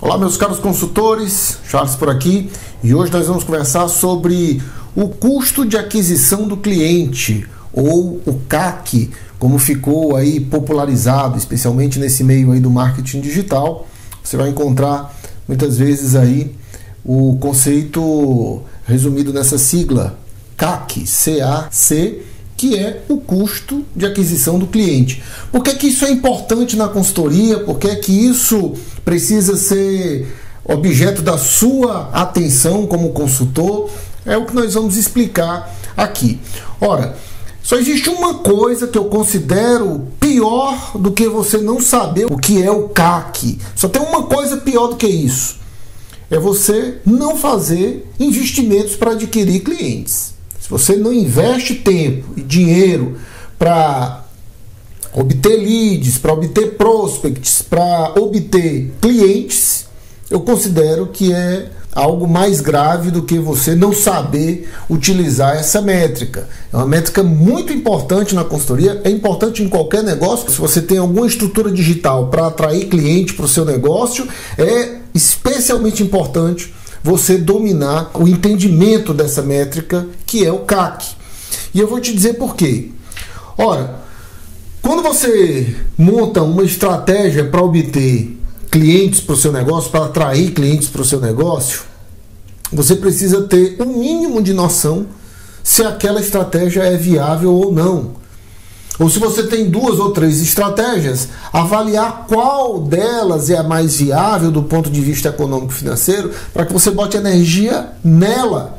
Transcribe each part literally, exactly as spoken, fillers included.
Olá, meus caros consultores, Charles por aqui, e hoje nós vamos conversar sobre o custo de aquisição do cliente, ou o C A C, como ficou aí popularizado, especialmente nesse meio aí do marketing digital. Você vai encontrar muitas vezes aí o conceito resumido nessa sigla C A C, C A C, que é o custo de aquisição do cliente. Por que que isso é importante na consultoria? Por que que isso precisa ser objeto da sua atenção como consultor? É o que nós vamos explicar aqui. Ora, só existe uma coisa que eu considero pior do que você não saber o que é o C A C. Só tem uma coisa pior do que isso. É você não fazer investimentos para adquirir clientes. Se você não investe tempo e dinheiro para obter leads, para obter prospects, para obter clientes, eu considero que é algo mais grave do que você não saber utilizar essa métrica. É uma métrica muito importante na consultoria, é importante em qualquer negócio. Se você tem alguma estrutura digital para atrair cliente para o seu negócio, é especialmente importante você dominar o entendimento dessa métrica, que é o C A C. E eu vou te dizer por quê. Ora, quando você monta uma estratégia para obter clientes para o seu negócio, para atrair clientes para o seu negócio, você precisa ter um mínimo de noção se aquela estratégia é viável ou não. Ou se você tem duas ou três estratégias, avaliar qual delas é a mais viável do ponto de vista econômico-financeiro, para que você bote energia nela.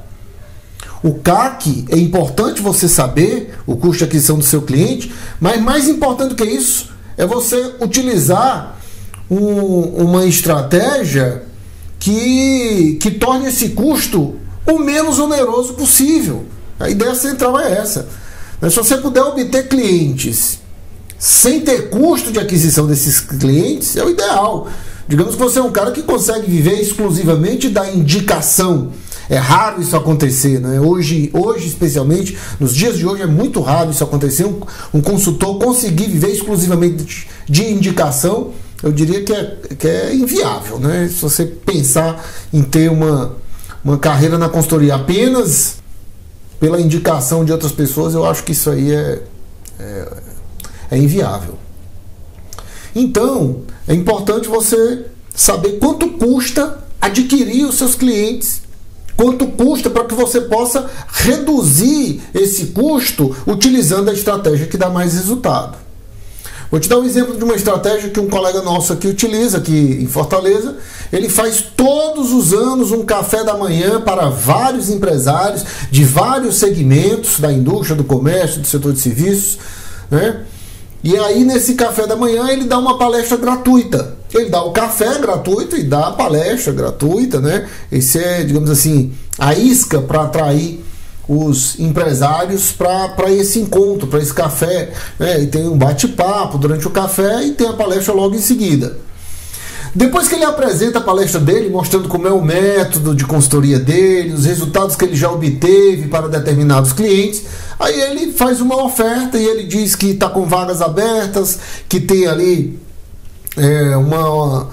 O C A C é importante você saber o custo de aquisição do seu cliente, mas mais importante do que isso é você utilizar um, uma estratégia que, que torne esse custo o menos oneroso possível. A ideia central é essa. Mas se você puder obter clientes sem ter custo de aquisição desses clientes, é o ideal. Digamos que você é um cara que consegue viver exclusivamente da indicação. É raro isso acontecer, né? Hoje, hoje, especialmente, nos dias de hoje, é muito raro isso acontecer. Um, um consultor conseguir viver exclusivamente de, de indicação, eu diria que é, que é inviável, né? Se você pensar em ter uma, uma carreira na consultoria apenas pela indicação de outras pessoas, eu acho que isso aí é, é, é inviável. Então, é importante você saber quanto custa adquirir os seus clientes, quanto custa para que você possa reduzir esse custo utilizando a estratégia que dá mais resultado. Vou te dar um exemplo de uma estratégia que um colega nosso aqui utiliza, aqui em Fortaleza. Ele faz todos os anos um café da manhã para vários empresários de vários segmentos da indústria, do comércio, do setor de serviços, né? E aí nesse café da manhã ele dá uma palestra gratuita. Ele dá o café gratuito e dá a palestra gratuita, né? Esse é, digamos assim, a isca para atrair os empresários para esse encontro, para esse café, né? E tem um bate-papo durante o café e tem a palestra logo em seguida. Depois que ele apresenta a palestra dele, mostrando como é o método de consultoria dele, os resultados que ele já obteve para determinados clientes, aí ele faz uma oferta e ele diz que está com vagas abertas, que tem ali é, uma,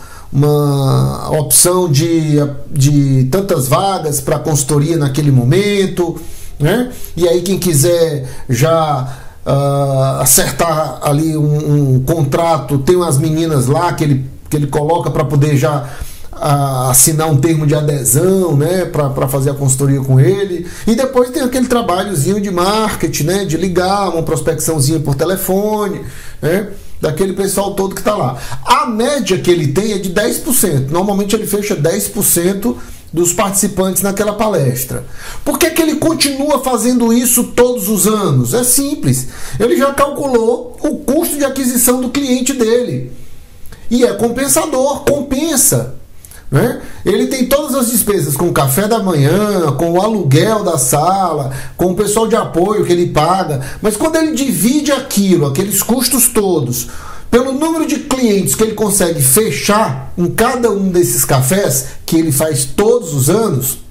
uma opção de, de tantas vagas para consultoria naquele momento, né? E aí quem quiser já uh, acertar ali um, um contrato, tem umas meninas lá que ele que ele coloca para poder já a, assinar um termo de adesão, né, para fazer a consultoria com ele. E depois tem aquele trabalhozinho de marketing, né, de ligar, uma prospecçãozinha por telefone, né, daquele pessoal todo que está lá. A média que ele tem é de dez por cento. Normalmente ele fecha dez por cento dos participantes naquela palestra. Por que que ele continua fazendo isso todos os anos? É simples. Ele já calculou o custo de aquisição do cliente dele. E é compensador, compensa, né? Ele tem todas as despesas com o café da manhã, com o aluguel da sala, com o pessoal de apoio que ele paga, mas quando ele divide aquilo, aqueles custos todos, pelo número de clientes que ele consegue fechar em cada um desses cafés, que ele faz todos os anos,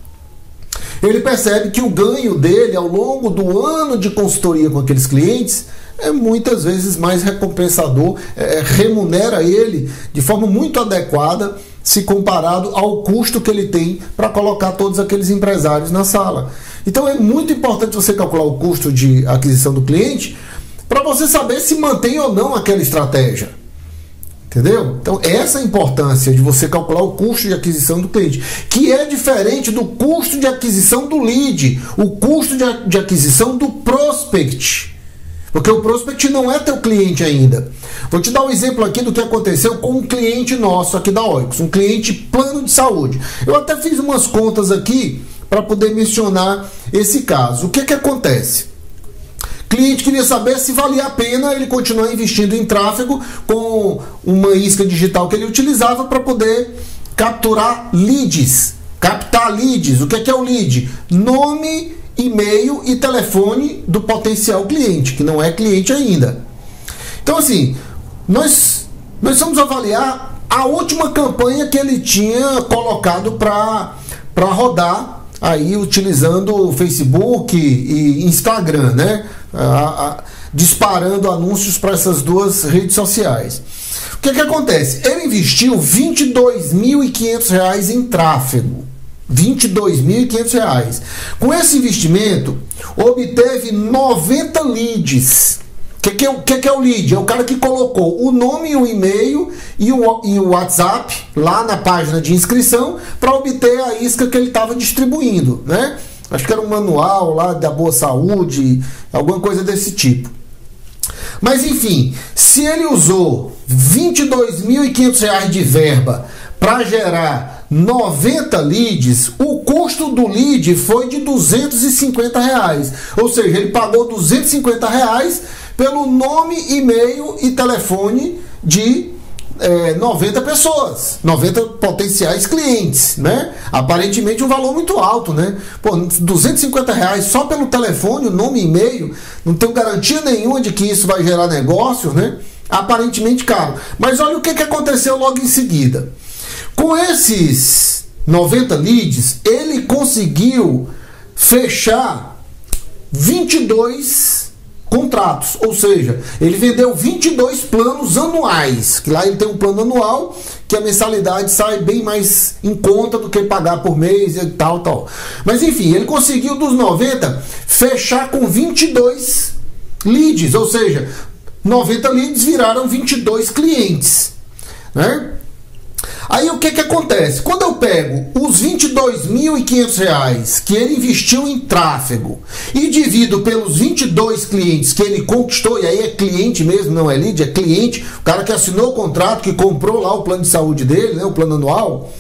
ele percebe que o ganho dele ao longo do ano de consultoria com aqueles clientes é muitas vezes mais recompensador, é, remunera ele de forma muito adequada se comparado ao custo que ele tem para colocar todos aqueles empresários na sala. Então é muito importante você calcular o custo de aquisição do cliente para você saber se mantém ou não aquela estratégia. Entendeu? Então essa é a importância de você calcular o custo de aquisição do cliente, que é diferente do custo de aquisição do lead, o custo de, de aquisição do prospect. Porque o prospect não é teu cliente ainda. Vou te dar um exemplo aqui do que aconteceu com um cliente nosso aqui da Oikos, um cliente plano de saúde. Eu até fiz umas contas aqui para poder mencionar esse caso. O que que acontece? O cliente queria saber se valia a pena ele continuar investindo em tráfego com uma isca digital que ele utilizava para poder capturar leads, captar leads. O que que é o lead? Nome, e-mail e telefone do potencial cliente, que não é cliente ainda. Então assim, nós, nós vamos avaliar a última campanha que ele tinha colocado para para rodar aí utilizando o Facebook e Instagram, né? A, a, disparando anúncios para essas duas redes sociais. O que que acontece? Ele investiu vinte e dois mil e quinhentos reais em tráfego. vinte e dois mil e quinhentos reais. Com esse investimento, obteve noventa leads. O que, que, é, que, que é o lead? É o cara que colocou o nome, o e-mail e o, e o WhatsApp lá na página de inscrição para obter a isca que ele estava distribuindo, né? Acho que era um manual lá da Boa Saúde, alguma coisa desse tipo. Mas enfim, se ele usou vinte e dois mil e quinhentos reais de verba para gerar noventa leads, o custo do lead foi de duzentos e cinquenta reais. Ou seja, ele pagou duzentos e cinquenta reais pelo nome, e-mail e telefone de é, noventa pessoas, noventa potenciais clientes, né? Aparentemente um valor muito alto, né? Pô, duzentos e cinquenta reais só pelo telefone, o nome e e-mail, não tenho garantia nenhuma de que isso vai gerar negócios, né? Aparentemente caro. Mas olha o que, que aconteceu logo em seguida. Com esses noventa leads, ele conseguiu fechar vinte e dois contratos, ou seja, ele vendeu vinte e dois planos anuais, que lá ele tem um plano anual, que a mensalidade sai bem mais em conta do que pagar por mês e tal, tal. Mas enfim, ele conseguiu dos noventa fechar com vinte e dois leads, ou seja, noventa leads viraram vinte e dois clientes, né? Aí o que que acontece? Quando eu pego os vinte e dois mil e quinhentos reais que ele investiu em tráfego e divido pelos vinte e dois clientes que ele conquistou, e aí é cliente mesmo, não é lead, é cliente, o cara que assinou o contrato, que comprou lá o plano de saúde dele, né, o plano anual,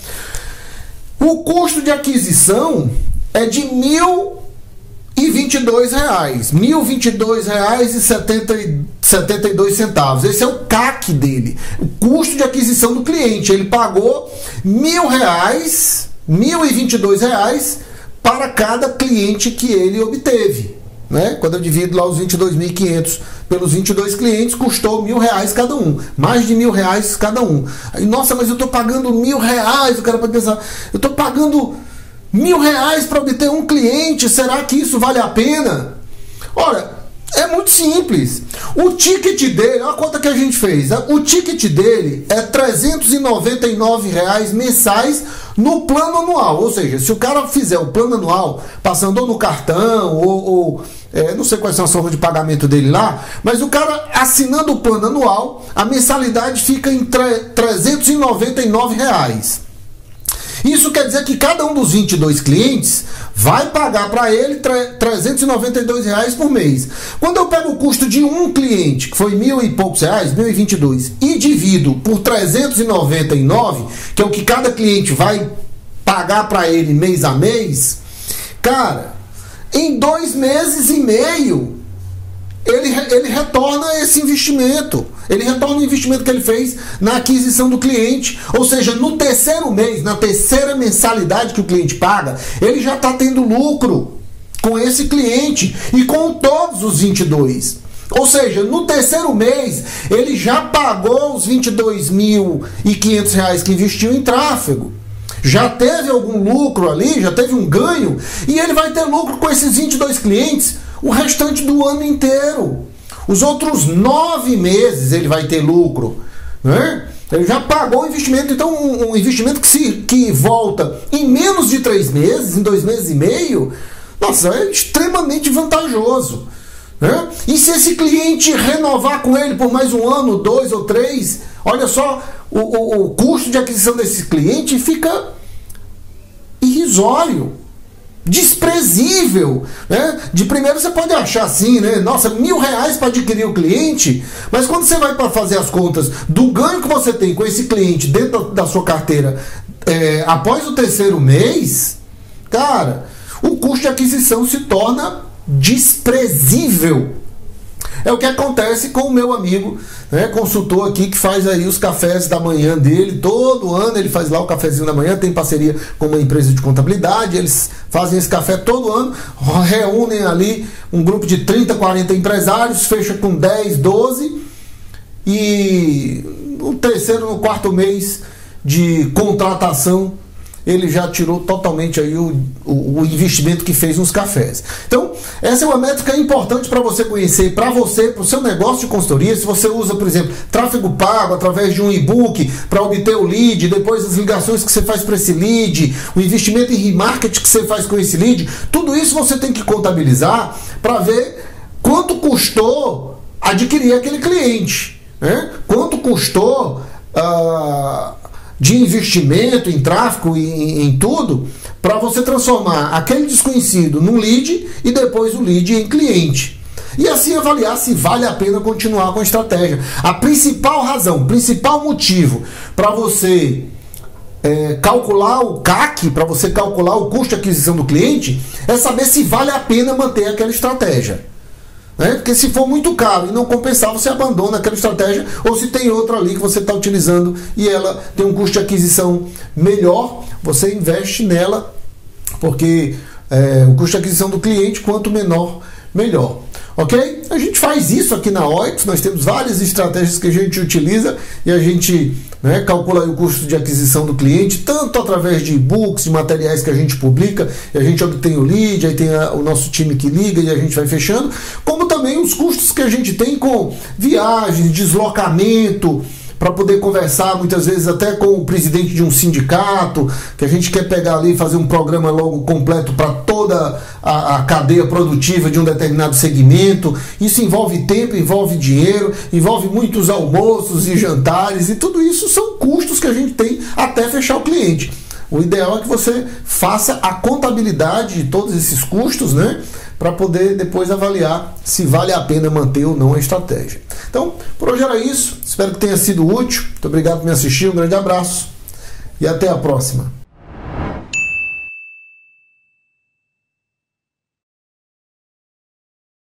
o custo de aquisição é de mil e vinte e dois reais, mil e vinte e dois reais e setenta e dois centavos. Esse é o C A C dele, o custo de aquisição do cliente. Ele pagou mil reais, mil e vinte e dois reais para cada cliente que ele obteve, né? Quando eu divido lá os vinte e dois mil e quinhentos pelos vinte e dois clientes, custou mil reais cada um, mais de mil reais cada um. Aí, nossa, mas eu estou pagando mil reais, o cara pode pensar, eu estou pagando mil reais para obter um cliente, será que isso vale a pena? Olha, é muito simples. O ticket dele, olha a conta que a gente fez, né? O ticket dele é trezentos e noventa e nove reais mensais no plano anual. Ou seja, se o cara fizer o plano anual, passando ou no cartão, ou, ou é, não sei quais são as formas de pagamento dele lá, mas o cara assinando o plano anual, a mensalidade fica em trezentos e noventa e nove reais. Isso quer dizer que cada um dos vinte e dois clientes vai pagar para ele trezentos e noventa e dois reais por mês. Quando eu pego o custo de um cliente, que foi mil e poucos reais, mil e vinte e dois, e divido por trezentos e noventa e nove, que é o que cada cliente vai pagar para ele mês a mês, cara, em dois meses e meio, ele, ele retorna esse investimento. Ele retorna o investimento que ele fez na aquisição do cliente. Ou seja, no terceiro mês, na terceira mensalidade que o cliente paga, ele já está tendo lucro com esse cliente e com todos os vinte e dois. Ou seja, no terceiro mês, ele já pagou os vinte e dois mil e quinhentos reais que investiu em tráfego. Já teve algum lucro ali, já teve um ganho, e ele vai ter lucro com esses vinte e dois clientes o restante do ano inteiro. Os outros nove meses ele vai ter lucro, né? Ele já pagou o investimento, então um, um investimento que, se, que volta em menos de três meses, em dois meses e meio, nossa, é extremamente vantajoso, né? E se esse cliente renovar com ele por mais um ano, dois ou três, olha só, o, o, o custo de aquisição desse cliente fica irrisório, desprezível, né? De primeiro você pode achar assim, né? Nossa, mil reais para adquirir o cliente, mas quando você vai para fazer as contas do ganho que você tem com esse cliente dentro da sua carteira é, após o terceiro mês, cara, o custo de aquisição se torna desprezível. É o que acontece com o meu amigo, né, consultor aqui, que faz aí os cafés da manhã dele. Todo ano ele faz lá o cafezinho da manhã, tem parceria com uma empresa de contabilidade, eles fazem esse café todo ano, reúnem ali um grupo de trinta, quarenta empresários, fecha com dez, doze, e no terceiro, no quarto mês de contratação, ele já tirou totalmente aí o, o, o investimento que fez nos cafés. Então, essa é uma métrica importante para você conhecer, para você, para o seu negócio de consultoria. Se você usa, por exemplo, tráfego pago através de um e-book para obter o lead, depois as ligações que você faz para esse lead, o investimento em remarketing que você faz com esse lead, tudo isso você tem que contabilizar para ver quanto custou adquirir aquele cliente, né? Quanto custou Uh, de investimento em tráfego e em, em tudo, para você transformar aquele desconhecido num lead e depois o lead em cliente. E assim avaliar se vale a pena continuar com a estratégia. A principal razão, o principal motivo para você é, calcular o C A C, para você calcular o custo de aquisição do cliente, é saber se vale a pena manter aquela estratégia. Né? Porque se for muito caro e não compensar, você abandona aquela estratégia, ou se tem outra ali que você está utilizando e ela tem um custo de aquisição melhor, você investe nela, porque é, o custo de aquisição do cliente, quanto menor, melhor. Ok? A gente faz isso aqui na Oix, nós temos várias estratégias que a gente utiliza e a gente, né, calcula o custo de aquisição do cliente, tanto através de e-books, de materiais que a gente publica, e a gente obtém o lead, aí tem a, o nosso time que liga e a gente vai fechando, como também os custos que a gente tem com viagens, deslocamento, para poder conversar muitas vezes até com o presidente de um sindicato, que a gente quer pegar ali e fazer um programa logo completo para toda a, a cadeia produtiva de um determinado segmento. Isso envolve tempo, envolve dinheiro, envolve muitos almoços e jantares, e tudo isso são custos que a gente tem até fechar o cliente. O ideal é que você faça a contabilidade de todos esses custos, né, para poder depois avaliar se vale a pena manter ou não a estratégia. Então, por hoje era isso. Espero que tenha sido útil. Muito obrigado por me assistir. Um grande abraço e até a próxima.